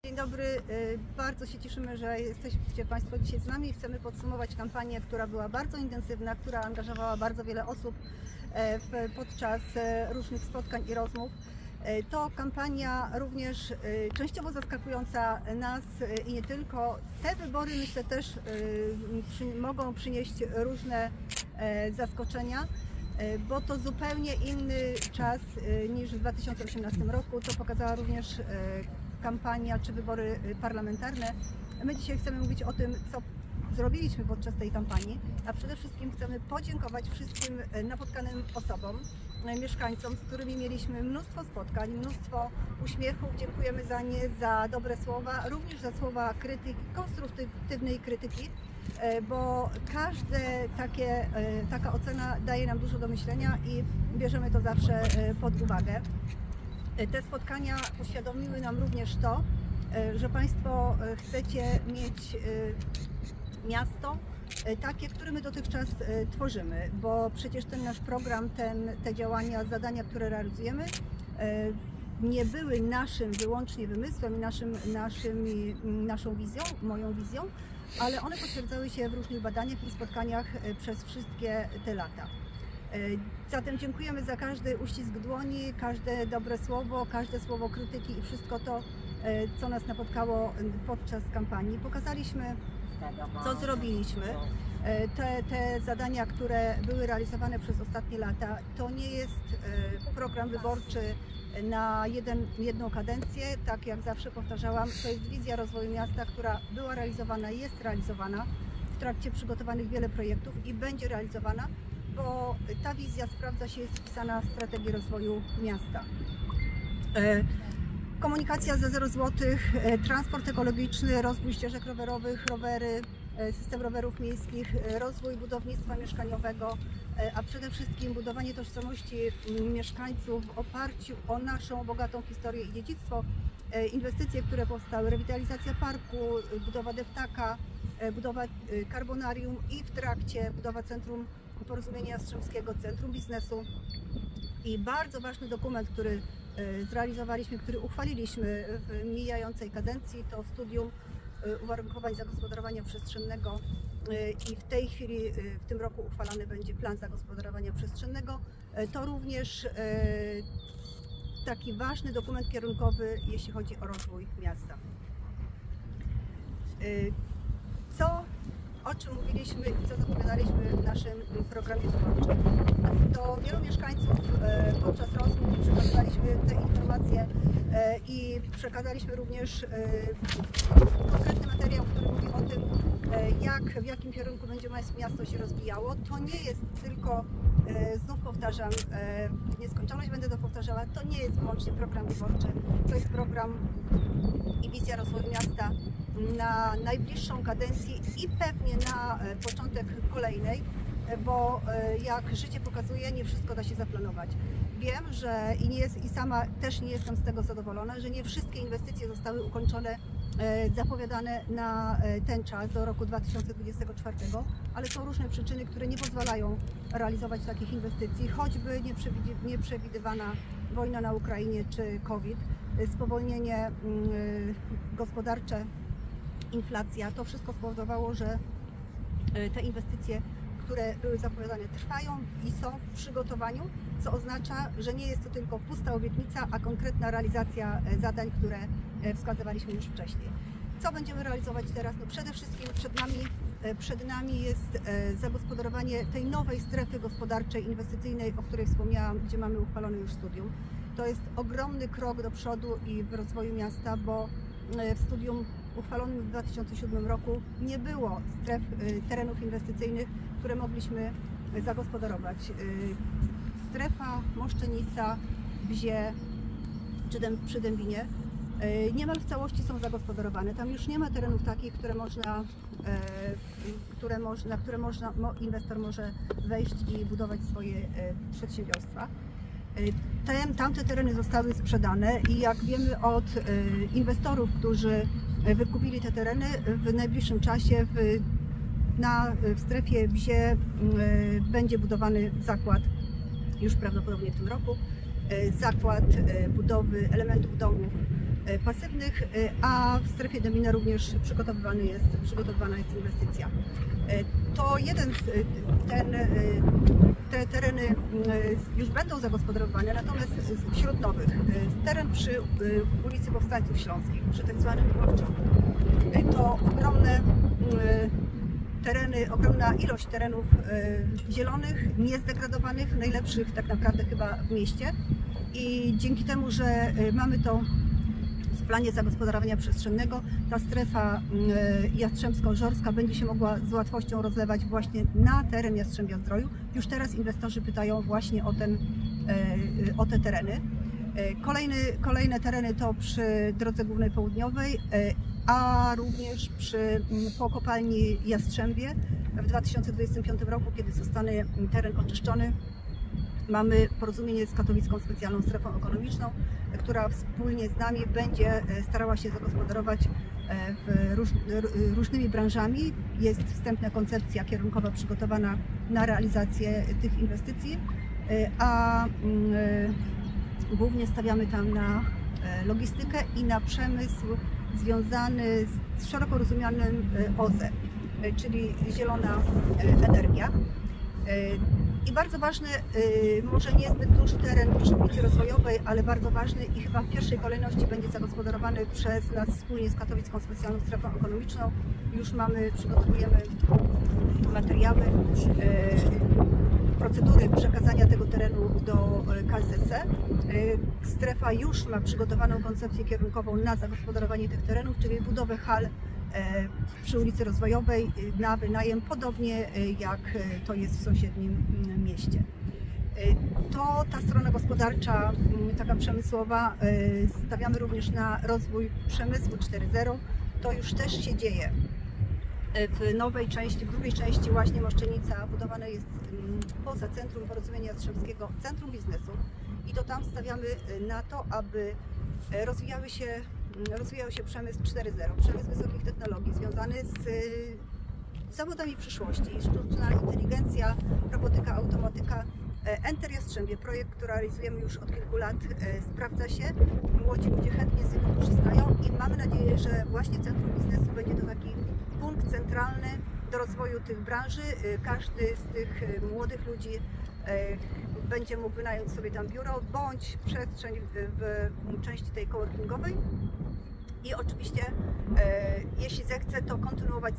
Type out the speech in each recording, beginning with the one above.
Dzień dobry, bardzo się cieszymy, że jesteście Państwo dzisiaj z nami. Chcemy podsumować kampanię, która była bardzo intensywna, która angażowała bardzo wiele osób podczas różnych spotkań i rozmów. To kampania również częściowo zaskakująca nas i nie tylko. Te wybory, myślę, też mogą przynieść różne zaskoczenia, bo to zupełnie inny czas niż w 2018 roku. To pokazała również kampania czy wybory parlamentarne. My dzisiaj chcemy mówić o tym, co zrobiliśmy podczas tej kampanii, a przede wszystkim chcemy podziękować wszystkim napotkanym osobom, mieszkańcom, z którymi mieliśmy mnóstwo spotkań, mnóstwo uśmiechów. Dziękujemy za nie, za dobre słowa, również za słowa krytyki, konstruktywnej krytyki, bo taka ocena daje nam dużo do myślenia i bierzemy to zawsze pod uwagę. Te spotkania uświadomiły nam również to, że Państwo chcecie mieć miasto takie, które my dotychczas tworzymy, bo przecież ten nasz program, te działania, zadania, które realizujemy, nie były naszym wyłącznie wymysłem i naszą wizją, moją wizją, ale one potwierdzały się w różnych badaniach i spotkaniach przez wszystkie te lata. Zatem dziękujemy za każdy uścisk dłoni, każde dobre słowo, każde słowo krytyki i wszystko to, co nas napotkało podczas kampanii. Pokazaliśmy, co zrobiliśmy. Te zadania, które były realizowane przez ostatnie lata, to nie jest program wyborczy na jedną kadencję. Tak jak zawsze powtarzałam, to jest wizja rozwoju miasta, która była realizowana, jest realizowana. W trakcie przygotowanych wiele projektów i będzie realizowana, bo ta wizja sprawdza się, jest wpisana w strategię rozwoju miasta. Komunikacja za 0 zł, transport ekologiczny, rozwój ścieżek rowerowych, rowery, system rowerów miejskich, rozwój budownictwa mieszkaniowego, a przede wszystkim budowanie tożsamości mieszkańców w oparciu o naszą bogatą historię i dziedzictwo. Inwestycje, które powstały, rewitalizacja parku, budowa deptaka, budowa karbonarium i w trakcie budowa Centrum Porozumienia Jastrzębskiego, Centrum Biznesu. I bardzo ważny dokument, który zrealizowaliśmy, który uchwaliliśmy w mijającej kadencji, to studium uwarunkowań zagospodarowania przestrzennego i w tej chwili, w tym roku uchwalany będzie plan zagospodarowania przestrzennego. To również taki ważny dokument kierunkowy, jeśli chodzi o rozwój miasta. O czym mówiliśmy i co zapowiadaliśmy w naszym programie wyborczym. Do wielu mieszkańców podczas rozmów przekazaliśmy te informacje i przekazaliśmy również konkretny materiał, który mówi o tym, w jakim kierunku będzie miasto się rozwijało. To nie jest tylko, znów powtarzam, w nieskończoność będę to powtarzała, to nie jest wyłącznie program wyborczy, to jest program i wizja rozwoju miasta na najbliższą kadencję i pewnie na początek kolejnej, bo jak życie pokazuje, nie wszystko da się zaplanować. Wiem, że i sama też nie jestem z tego zadowolona, że nie wszystkie inwestycje zostały ukończone, zapowiadane na ten czas, do roku 2024, ale są różne przyczyny, które nie pozwalają realizować takich inwestycji, choćby nieprzewidywana wojna na Ukrainie czy COVID, spowolnienie gospodarcze, inflacja. To wszystko spowodowało, że te inwestycje, które były zapowiadane, trwają i są w przygotowaniu, co oznacza, że nie jest to tylko pusta obietnica, a konkretna realizacja zadań, które wskazywaliśmy już wcześniej. Co będziemy realizować teraz? No przede wszystkim przed nami jest zagospodarowanie tej nowej strefy gospodarczej, inwestycyjnej, o której wspomniałam, gdzie mamy uchwalone już studium. To jest ogromny krok do przodu i w rozwoju miasta, bo w studium uchwalonym w 2007 roku nie było terenów inwestycyjnych, które mogliśmy zagospodarować. Strefa Moszczenica, Bzie czy przy Dębinie niemal w całości są zagospodarowane. Tam już nie ma terenów takich, na które inwestor może wejść i budować swoje przedsiębiorstwa. Tamte tereny zostały sprzedane i jak wiemy od inwestorów, którzy wykupili te tereny, w najbliższym czasie w strefie Bzie będzie budowany zakład, już prawdopodobnie w tym roku, zakład budowy elementów domów pasywnych, a w strefie Demina również przygotowywana jest inwestycja. To te tereny już będą zagospodarowane, natomiast wśród nowych teren przy ulicy Powstańców Śląskich, przy tak zwanym Ławczoku, to ogromna ilość terenów zielonych, niezdegradowanych, najlepszych tak naprawdę chyba w mieście. I dzięki temu, że mamy to w planie zagospodarowania przestrzennego, ta strefa Jastrzębsko-Żorska będzie się mogła z łatwością rozlewać właśnie na teren Jastrzębia-Zdroju. Już teraz inwestorzy pytają właśnie o te tereny. Kolejne tereny to przy drodze głównej południowej, a również po kopalni Jastrzębie w 2025 roku, kiedy zostanie teren oczyszczony. Mamy porozumienie z Katowicką Specjalną Strefą Ekonomiczną, która wspólnie z nami będzie starała się zagospodarować różnymi branżami. Jest wstępna koncepcja kierunkowa przygotowana na realizację tych inwestycji, a głównie stawiamy tam na logistykę i na przemysł związany z szeroko rozumianym OZE, czyli zielona energia. I bardzo ważny, może niezbyt duży teren przy ulicy Rozwojowej, ale bardzo ważny i chyba w pierwszej kolejności będzie zagospodarowany przez nas wspólnie z Katowicką Specjalną Strefą Ekonomiczną. Już przygotowujemy materiały, procedury przekazania tego terenu do KSSE. Strefa już ma przygotowaną koncepcję kierunkową na zagospodarowanie tych terenów, czyli budowę hal przy ulicy Rozwojowej na wynajem, podobnie jak to jest w sąsiednim mieście. To ta strona gospodarcza, taka przemysłowa. Stawiamy również na rozwój przemysłu 4.0. To już też się dzieje. W nowej części, w drugiej części właśnie Moszczenica budowane jest poza Centrum Porozumienia Jastrzębskiego Centrum Biznesu i to tam stawiamy na to, aby rozwijał się przemysł 4.0, przemysł wysokich technologii związany z zawodami przyszłości, sztuczna inteligencja, robotyka, automatyka. Enter Jastrzębie, projekt, który realizujemy już od kilku lat, sprawdza się, młodzi ludzie chętnie z niego korzystają i mamy nadzieję, że właśnie Centrum Biznesu będzie to taki punkt centralny do rozwoju tych branży. Każdy z tych młodych ludzi będzie mógł wynająć sobie tam biuro bądź przestrzeń w części tej coworkingowej i oczywiście jeśli zechce, to kontynuować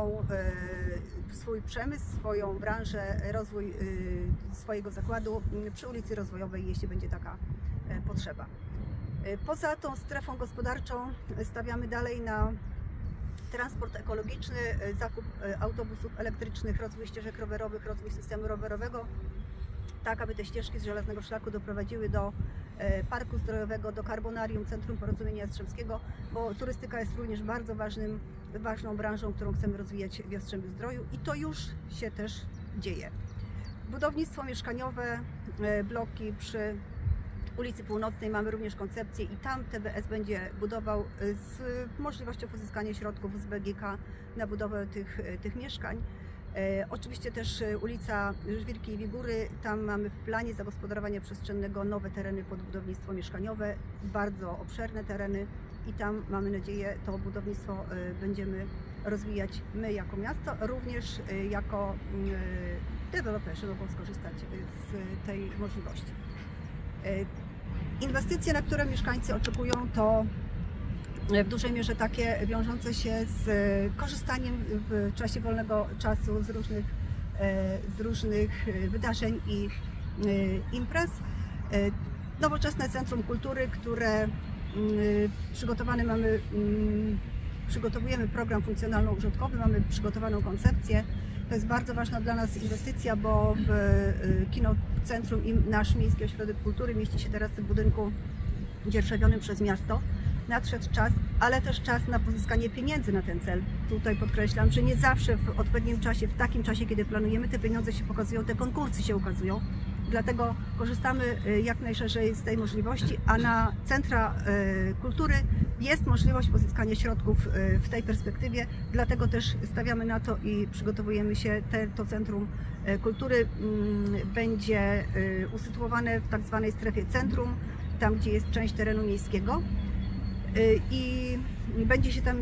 swój przemysł, swoją branżę, rozwój swojego zakładu przy ulicy Rozwojowej, jeśli będzie taka potrzeba. Poza tą strefą gospodarczą stawiamy dalej na transport ekologiczny, zakup autobusów elektrycznych, rozwój ścieżek rowerowych, rozwój systemu rowerowego, tak aby te ścieżki z Żelaznego Szlaku doprowadziły do Parku Zdrojowego, do Karbonarium, Centrum Porozumienia Jastrzębskiego, bo turystyka jest również bardzo ważną branżą, którą chcemy rozwijać w Jastrzębiu-Zdroju i to już się też dzieje. Budownictwo mieszkaniowe, bloki przy ulicy Północnej, mamy również koncepcję i tam TBS będzie budował z możliwością pozyskania środków z BGK na budowę tych mieszkań. Oczywiście też ulica Żwirki i Wigury, tam mamy w planie zagospodarowania przestrzennego nowe tereny pod budownictwo mieszkaniowe, bardzo obszerne tereny i tam mamy nadzieję to budownictwo będziemy rozwijać my jako miasto, również jako deweloperzy mogą skorzystać z tej możliwości. Inwestycje, na które mieszkańcy oczekują, to w dużej mierze takie wiążące się z korzystaniem w czasie wolnego czasu z różnych wydarzeń i imprez. Nowoczesne Centrum Kultury, które przygotowujemy program funkcjonalno-użytkowy, mamy przygotowaną koncepcję. To jest bardzo ważna dla nas inwestycja, bo w kinocentrum i nasz Miejski Ośrodek Kultury mieści się teraz w budynku dzierżawionym przez miasto. Nadszedł czas, ale też czas na pozyskanie pieniędzy na ten cel. Tutaj podkreślam, że nie zawsze w odpowiednim czasie, w takim czasie, kiedy planujemy, te pieniądze się pokazują, te konkursy się ukazują. Dlatego korzystamy jak najszerzej z tej możliwości, a na centra kultury jest możliwość pozyskania środków w tej perspektywie. Dlatego też stawiamy na to i przygotowujemy się. To Centrum Kultury będzie usytuowane w tak zwanej strefie centrum, tam gdzie jest część terenu miejskiego. i będzie się tam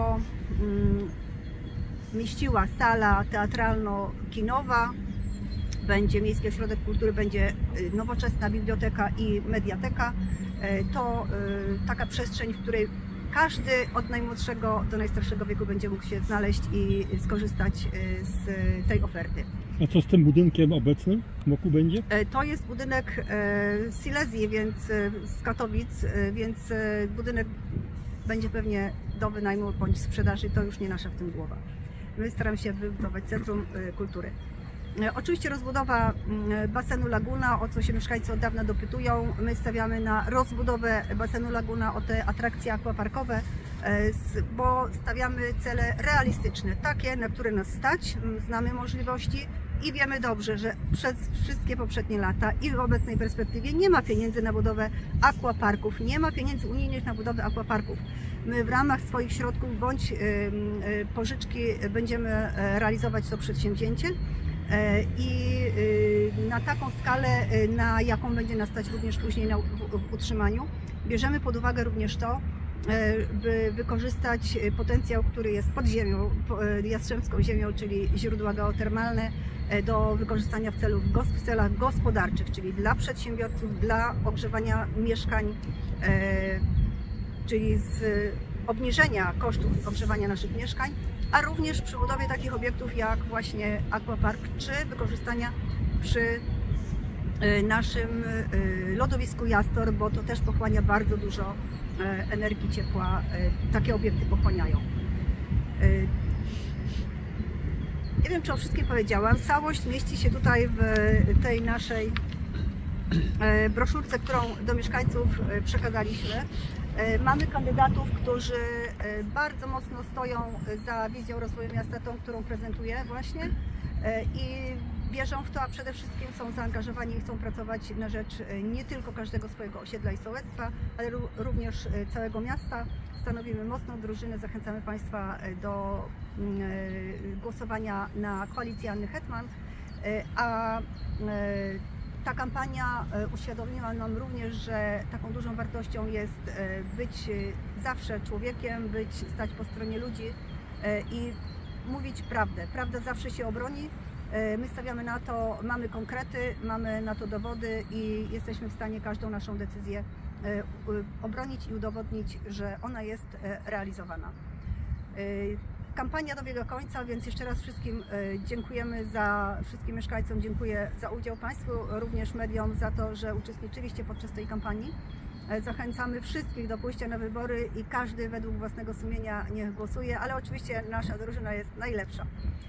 mieściła sala teatralno-kinowa, będzie Miejski Ośrodek Kultury, będzie nowoczesna biblioteka i mediateka. To taka przestrzeń, w której każdy od najmłodszego do najstarszego wieku będzie mógł się znaleźć i skorzystać z tej oferty. A co z tym budynkiem obecnym wokół będzie? To jest budynek z Silesii, więc z Katowic, więc budynek będzie pewnie do wynajmu bądź sprzedaży, to już nie nasza w tym głowa. My staramy się wybudować Centrum Kultury. Oczywiście rozbudowa basenu Laguna, o co się mieszkańcy od dawna dopytują. My stawiamy na rozbudowę basenu Laguna, o te atrakcje akwaparkowe, bo stawiamy cele realistyczne, takie, na które nas stać, znamy możliwości i wiemy dobrze, że przez wszystkie poprzednie lata i w obecnej perspektywie nie ma pieniędzy na budowę akwaparków, nie ma pieniędzy unijnych na budowę akwaparków. My w ramach swoich środków bądź pożyczki będziemy realizować to przedsięwzięcie. I na taką skalę, na jaką będzie nas stać również później w utrzymaniu. Bierzemy pod uwagę również to, by wykorzystać potencjał, który jest pod ziemią, Jastrzębską ziemią, czyli źródła geotermalne, do wykorzystania w celach gospodarczych, czyli dla przedsiębiorców, dla ogrzewania mieszkań, czyli z obniżenia kosztów ogrzewania naszych mieszkań, a również przy budowie takich obiektów jak właśnie aquapark, czy wykorzystania przy naszym lodowisku Jastor, bo to też pochłania bardzo dużo energii, ciepła, takie obiekty pochłaniają. Nie wiem, czy o wszystkim powiedziałam. Całość mieści się tutaj w tej naszej broszurce, którą do mieszkańców przekazaliśmy. Mamy kandydatów, którzy bardzo mocno stoją za wizją rozwoju miasta, tą, którą prezentuję właśnie, i wierzą w to, a przede wszystkim są zaangażowani i chcą pracować na rzecz nie tylko każdego swojego osiedla i sołectwa, ale również całego miasta. Stanowimy mocną drużynę, zachęcamy Państwa do głosowania na koalicję Anny Hetman, a ta kampania uświadomiła nam również, że taką dużą wartością jest być zawsze człowiekiem, stać po stronie ludzi i mówić prawdę. Prawda zawsze się obroni. My stawiamy na to, mamy konkrety, mamy na to dowody i jesteśmy w stanie każdą naszą decyzję obronić i udowodnić, że ona jest realizowana. Kampania dobiega końca, więc jeszcze raz wszystkim dziękujemy, wszystkim mieszkańcom dziękuję za udział, Państwu, również mediom za to, że uczestniczyliście podczas tej kampanii. Zachęcamy wszystkich do pójścia na wybory i każdy według własnego sumienia niech głosuje, ale oczywiście nasza drużyna jest najlepsza.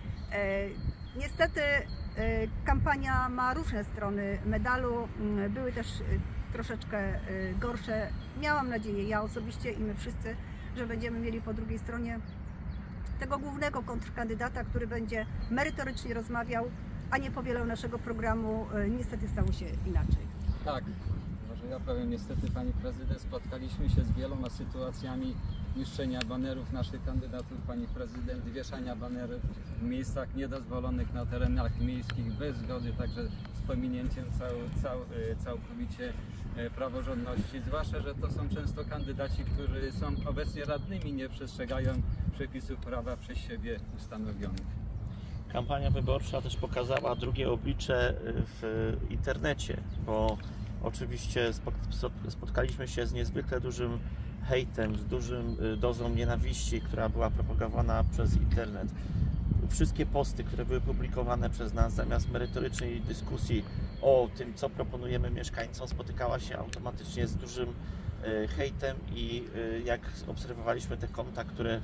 Niestety kampania ma różne strony medalu, były też troszeczkę gorsze. Miałam nadzieję, ja osobiście i my wszyscy, że będziemy mieli po drugiej stronie tego głównego kontrkandydata, który będzie merytorycznie rozmawiał, a nie powielał naszego programu. Niestety stało się inaczej. Tak, może ja powiem, niestety Pani Prezydent, spotkaliśmy się z wieloma sytuacjami niszczenia banerów naszych kandydatów, Pani Prezydent, wieszania banerów w miejscach niedozwolonych na terenach miejskich bez zgody, także z pominięciem całkowicie praworządności, zwłaszcza, że to są często kandydaci, którzy są obecnie radnymi, nie przestrzegają przepisów prawa przez siebie ustanowionych. Kampania wyborcza też pokazała drugie oblicze w internecie, bo oczywiście spotkaliśmy się z niezwykle dużym hejtem, z dużym dozą nienawiści, która była propagowana przez internet. Wszystkie posty, które były publikowane przez nas, zamiast merytorycznej dyskusji o tym, co proponujemy mieszkańcom, spotykała się automatycznie z dużym hejtem i jak obserwowaliśmy te konta, które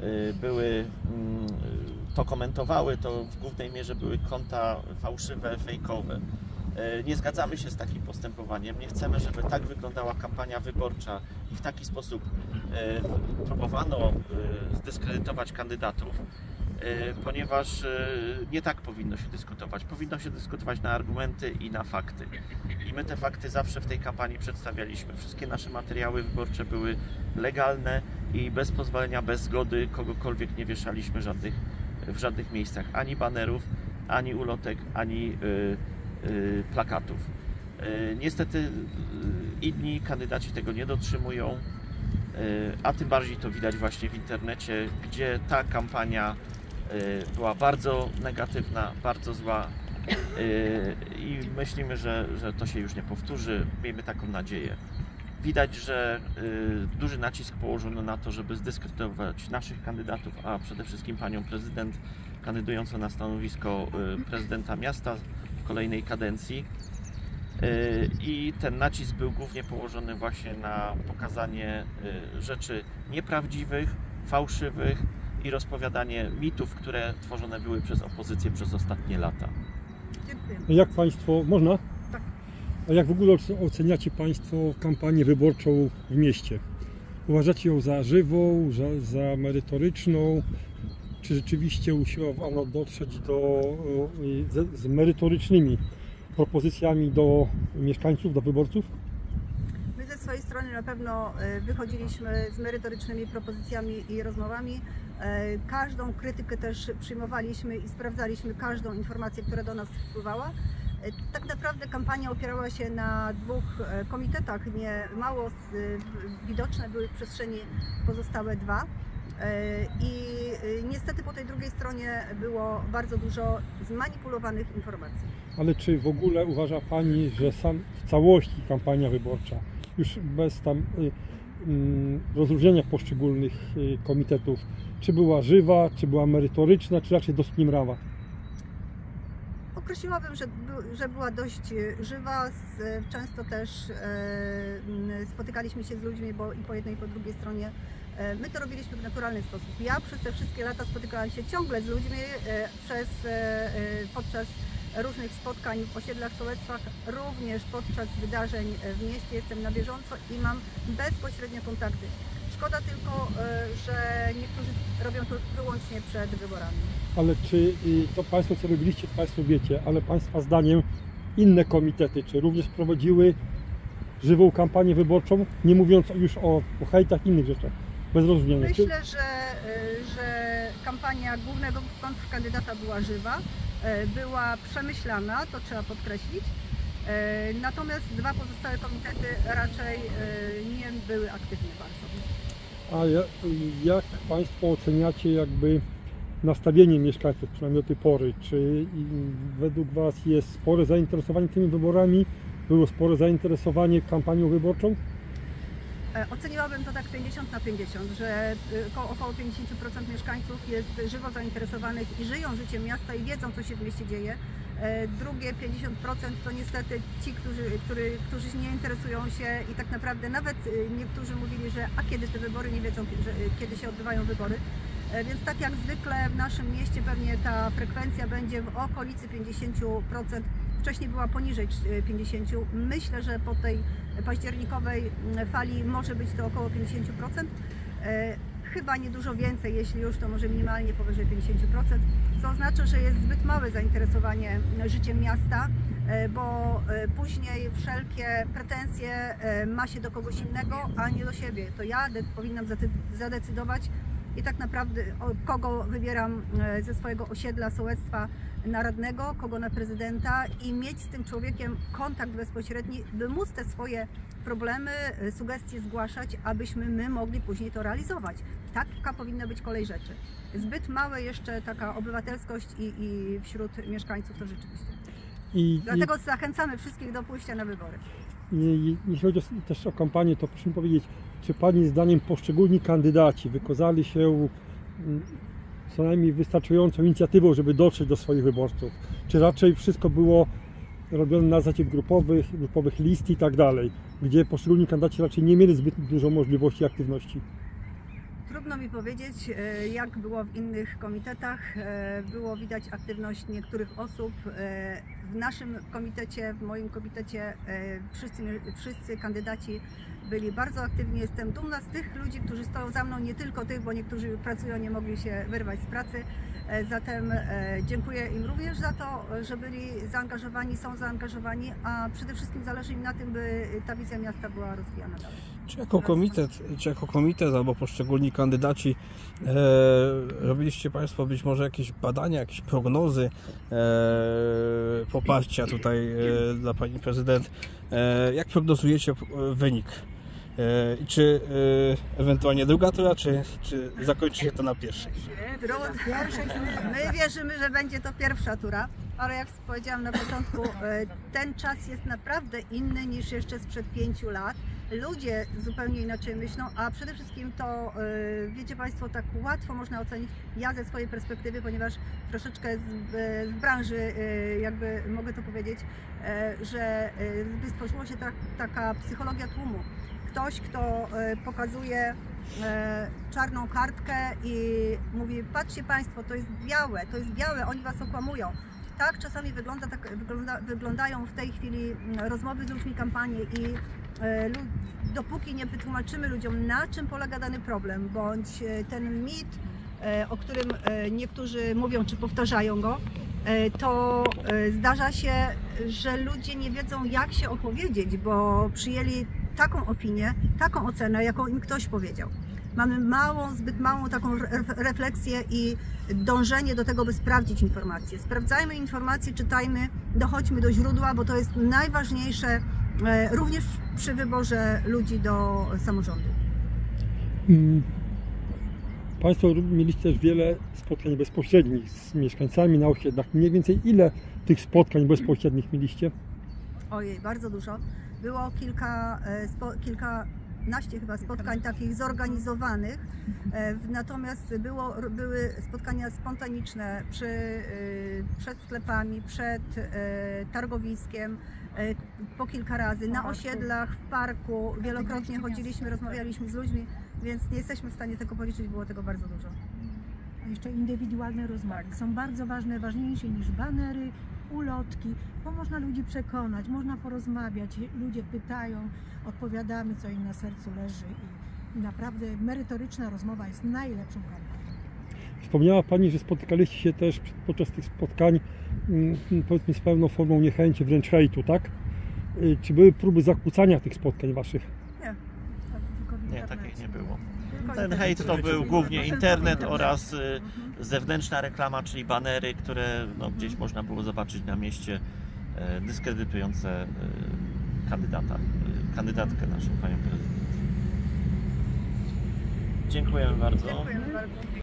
to komentowały, to w głównej mierze były konta fałszywe, fejkowe. Nie zgadzamy się z takim postępowaniem. Nie chcemy, żeby tak wyglądała kampania wyborcza i w taki sposób próbowano zdyskredytować kandydatów, ponieważ nie tak powinno się dyskutować. Powinno się dyskutować na argumenty i na fakty. I my te fakty zawsze w tej kampanii przedstawialiśmy. Wszystkie nasze materiały wyborcze były legalne i bez pozwolenia, bez zgody kogokolwiek nie wieszaliśmy w żadnych miejscach. Ani banerów, ani ulotek, ani plakatów. Niestety inni kandydaci tego nie dotrzymują a tym bardziej to widać właśnie w internecie, gdzie ta kampania była bardzo negatywna, bardzo zła i myślimy, że to się już nie powtórzy. Miejmy taką nadzieję. Widać, że duży nacisk położono na to, żeby zdyskredytować naszych kandydatów, a przede wszystkim panią prezydent kandydującą na stanowisko prezydenta miasta w kolejnej kadencji. I ten nacisk był głównie położony właśnie na pokazanie rzeczy nieprawdziwych, fałszywych i rozpowiadanie mitów, które tworzone były przez opozycję przez ostatnie lata. Dziękuję. Jak Państwo, można? Tak. A jak w ogóle oceniacie Państwo kampanię wyborczą w mieście? Uważacie ją za żywą, za merytoryczną? Czy rzeczywiście usiłowano dotrzeć z merytorycznymi propozycjami do mieszkańców, do wyborców? My ze swojej strony na pewno wychodziliśmy z merytorycznymi propozycjami i rozmowami. Każdą krytykę też przyjmowaliśmy i sprawdzaliśmy każdą informację, która do nas wpływała. Tak naprawdę kampania opierała się na 2 komitetach, nie mało widoczne były w przestrzeni pozostałe 2. I niestety po tej drugiej stronie było bardzo dużo zmanipulowanych informacji. Ale czy w ogóle uważa Pani, że w całości kampania wyborcza, już bez tam rozróżnienia poszczególnych komitetów, czy była żywa, czy była merytoryczna, czy raczej dość nimrawa? Określiłabym, że była dość żywa, często też spotykaliśmy się z ludźmi, bo i po jednej i po drugiej stronie. My to robiliśmy w naturalny sposób. Ja przez te wszystkie lata spotykałam się ciągle z ludźmi podczas różnych spotkań w osiedlach, sołectwach, również podczas wydarzeń w mieście jestem na bieżąco i mam bezpośrednie kontakty. Szkoda tylko, że niektórzy robią to wyłącznie przed wyborami. Ale czy to Państwo, co robiliście, to Państwo wiecie, ale Państwa zdaniem inne komitety, czy również prowadziły żywą kampanię wyborczą, nie mówiąc już o hejtach i innych rzeczach, bez rozróżnienia? Myślę, że kampania głównego kontrkandydata była żywa, była przemyślana, to trzeba podkreślić. Natomiast 2 pozostałe komitety raczej nie były aktywne bardzo. A jak Państwo oceniacie jakby nastawienie mieszkańców, przynajmniej do tej pory? Czy według Was jest spore zainteresowanie tymi wyborami? Było spore zainteresowanie kampanią wyborczą? Oceniłabym to tak 50/50, że około 50% mieszkańców jest żywo zainteresowanych i żyją życiem miasta i wiedzą, co się w mieście dzieje. Drugie 50% to niestety ci, którzy nie interesują się i tak naprawdę nawet niektórzy mówili, że a kiedy te wybory, nie wiedzą, kiedy się odbywają wybory. Więc tak jak zwykle w naszym mieście pewnie ta frekwencja będzie w okolicy 50%. Wcześniej była poniżej 50%. Myślę, że po tej październikowej fali może być to około 50%. Chyba nie dużo więcej, jeśli już to może minimalnie powyżej 50%, co oznacza, że jest zbyt małe zainteresowanie życiem miasta, bo później wszelkie pretensje ma się do kogoś innego, a nie do siebie. To ja powinnam zadecydować i tak naprawdę kogo wybieram ze swojego osiedla, sołectwa na radnego, kogo na prezydenta i mieć z tym człowiekiem kontakt bezpośredni, by móc te swoje problemy, sugestie zgłaszać, abyśmy my mogli później to realizować. Taka powinna być kolej rzeczy. Zbyt małe jeszcze taka obywatelskość i wśród mieszkańców to rzeczywiście. Dlatego zachęcamy wszystkich do pójścia na wybory. Jeśli chodzi też o kampanię, to proszę mi powiedzieć, czy Pani zdaniem poszczególni kandydaci wykazali się co najmniej wystarczającą inicjatywą, żeby dotrzeć do swoich wyborców? Czy raczej wszystko było robione na zasadzie grupowych list i tak dalej, gdzie poszczególni kandydaci raczej nie mieli zbyt dużo możliwości aktywności? Trudno mi powiedzieć, jak było w innych komitetach. Było widać aktywność niektórych osób. W naszym komitecie, w moim komitecie wszyscy kandydaci byli bardzo aktywni. Jestem dumna z tych ludzi, którzy stoją za mną, nie tylko tych, bo niektórzy pracują, nie mogli się wyrwać z pracy. Zatem dziękuję im również za to, że byli zaangażowani, są zaangażowani, a przede wszystkim zależy im na tym, by ta wizja miasta była rozwijana dalej. Czy jako komitet albo poszczególni kandydaci robiliście Państwo być może jakieś badania, jakieś prognozy poparcia tutaj dla Pani Prezydent? Jak prognozujecie wynik Czy ewentualnie druga tura, czy zakończy się to na pierwszej? My wierzymy, że będzie to pierwsza tura, ale jak powiedziałam na początku, ten czas jest naprawdę inny niż jeszcze sprzed 5 lat. Ludzie zupełnie inaczej myślą, a przede wszystkim to, wiecie Państwo, tak łatwo można ocenić, ja ze swojej perspektywy, ponieważ troszeczkę z branży, jakby mogę to powiedzieć, że stworzyła się taka psychologia tłumu. Ktoś, kto pokazuje czarną kartkę i mówi, patrzcie Państwo, to jest białe, oni Was okłamują. Tak czasami wyglądają w tej chwili rozmowy z ludźmi kampanii i dopóki nie wytłumaczymy ludziom, na czym polega dany problem, bądź ten mit, o którym niektórzy mówią czy powtarzają go, to zdarza się, że ludzie nie wiedzą, jak się opowiedzieć, bo przyjęli taką opinię, taką ocenę, jaką im ktoś powiedział. Mamy zbyt małą taką refleksję i dążenie do tego, by sprawdzić informacje. Sprawdzajmy informacje, czytajmy, dochodźmy do źródła, bo to jest najważniejsze również przy wyborze ludzi do samorządu. Państwo mieliście też wiele spotkań bezpośrednich z mieszkańcami na osiedlach. Mniej więcej ile tych spotkań bezpośrednich mieliście? Ojej, bardzo dużo. Było kilkanaście chyba spotkań takich zorganizowanych, natomiast były spotkania spontaniczne przed sklepami, przed targowiskiem, po kilka razy, na osiedlach, w parku, wielokrotnie chodziliśmy, rozmawialiśmy z ludźmi, więc nie jesteśmy w stanie tego policzyć, było tego bardzo dużo. A jeszcze indywidualne rozmowy są bardzo ważne, ważniejsze niż banery, ulotki, bo można ludzi przekonać, można porozmawiać, ludzie pytają, odpowiadamy, co im na sercu leży i naprawdę merytoryczna rozmowa jest najlepszą kampanią. Wspomniała Pani, że spotykaliście się też podczas tych spotkań, powiedzmy, z pewną formą niechęci, wręcz hejtu, tak? Czy były próby zakłócania tych spotkań Waszych? Nie, takich nie było. Ten hejt to był głównie internet oraz zewnętrzna reklama, czyli banery, które gdzieś można było zobaczyć na mieście, dyskredytujące kandydatkę naszą, panią prezydent. Dziękujemy bardzo. Dziękujemy bardzo.